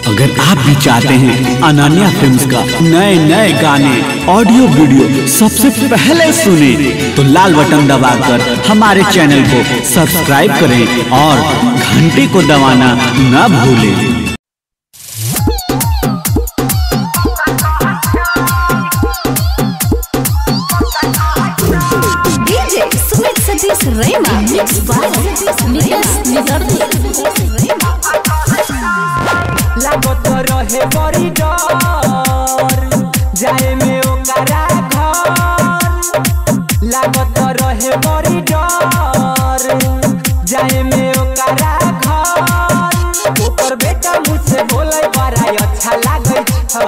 अगर आप भी चाहते हैं अनन्या फिल्म्स का नए गाने ऑडियो वीडियो सबसे पहले सुने तो लाल बटन दबाकर हमारे चैनल को सब्सक्राइब करें और घंटी को दबाना न भूलें। लागत रहे बड़ी डर जाए में ओकरा घर, लागत रहे बड़ी डर जाए में ओकरा घर। ओकर बेटा मुझसे बोले बड़ा अच्छा लागे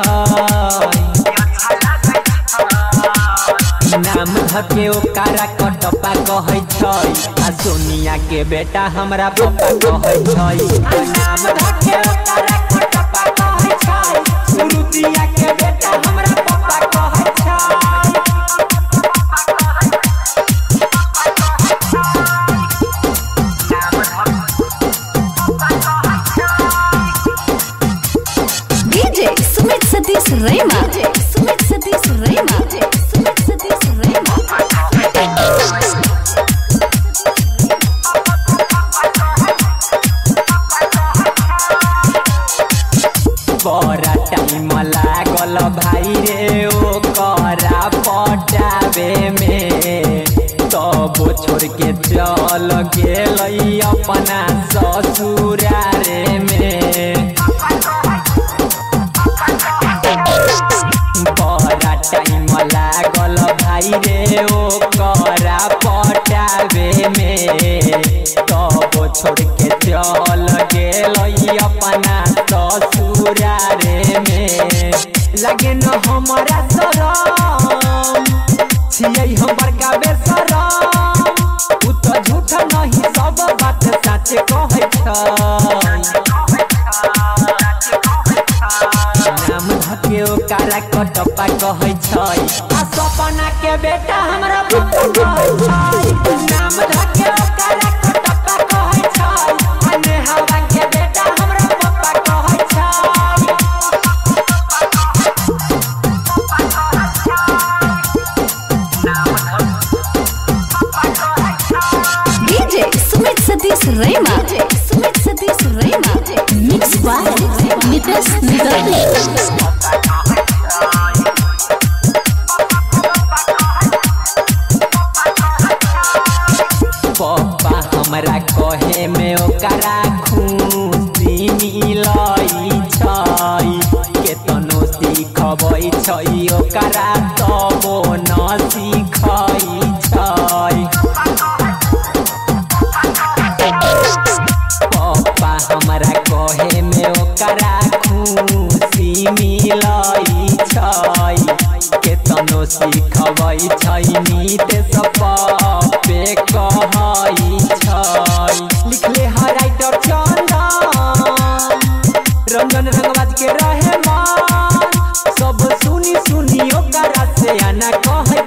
नाम धके ओकरा कटपा कहे आ सोनिया के बेटा हमरा पप्पा कहे नाम धके ओकरा कटपा कहे सुरुतिया के बेटा हमरा पप्पा कहे डीजे सुमित सतीश रेमा, सुमित सतीश रेमा, सुमित सतीश रेमा। बड़ा टाइम लागल भाई रे ओकरा पटावे में, तब छोड़ के चल गेल अपना ससुरारे में। बड़ा टाइम लागल भाई रे ओकरा पटावे में, तब छोड़ के चल गेल अपना ससुरारे में। लगे न हमारा शरम छियै हम बड़का बेशरम, उ तो झूठ नहीं सब बात सच कहै नाम धके ओकरा कटपा कहै आ सपना के बेटा हमरा पप्पा कहै नाम धके ओकरा कटपा कहै आ नेहावा के बेटा हमरा पप्पा कहै डीजे सुमित सतीश रेमा, सुमित सतीश रेमा। मिक्स बाय नितेश निगर्दी। पप्पा हमरा कहे में ओकरा खुशी मिलई छै, केतनो सिखबै छै ओकरा तबो न सिखै छै। पप्पा हमरा कहे में ओकरा खुशी मिलई छै, केतनो सिखबै छै नितेश पप्पे कहै छै। लिखले है राइटर चंदन रंजन रंगबाज के रहे मन, सब सुनी सुनी ओकरा से आना कहै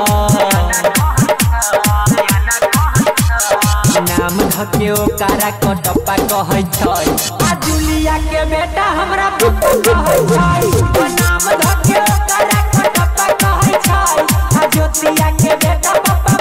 नाम धके ओकरा कटपा कहै आ जुलिया के बेटा हमरा पप्पा कहै नाम धके ओकरा कटपा कहै आ ज्योतिया के बेटा पप्पा